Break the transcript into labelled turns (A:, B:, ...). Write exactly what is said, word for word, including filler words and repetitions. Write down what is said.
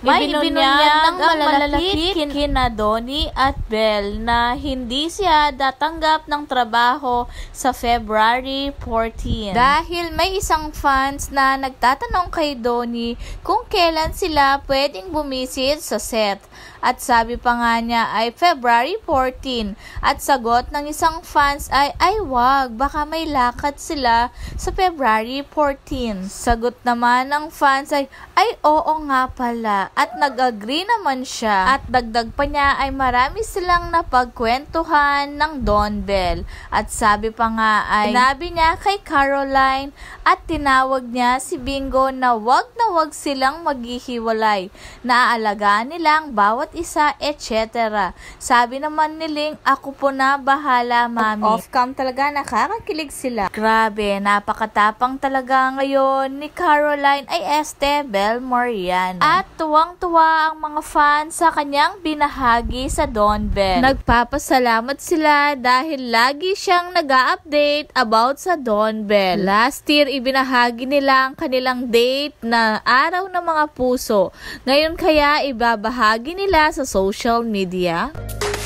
A: May ibinunyag ng malalakit kina Donnie at Belle na hindi siya datanggap ng trabaho sa February fourteen. Dahil may isang fans na nagtatanong kay Donnie kung kailan sila pwedeng bumisit sa set. At sabi pa nga niya ay February fourteen. At sagot ng isang fans ay, ay wag, baka may lakad sila sa February fourteen. Sagot naman ng fans ay, ay oo nga pala. At nag-agree naman siya. At dagdag pa niya ay marami silang napagkwentuhan ng Don Bell. At sabi pa nga ay, sinabi niya kay Caroline at tinawag niya si Bingo na wag na wag silang maghihiwalay. Naaalagaan nilang bawat isa, et cetera. Sabi naman ni Ling, ako po na bahala, mami. Off-cam talaga nakakakilig sila. Grabe, napakatapang talaga ngayon ni Caroline ay Este Belmorian. At tuwang-tuwa ang mga fans sa kanyang binahagi sa Don Bell. Nagpapasalamat sila dahil lagi siyang nag-a-update about sa Don Bell. Last year, ibinahagi nila ang kanilang date na araw ng mga puso. Ngayon kaya ibabahagi nila sa social media.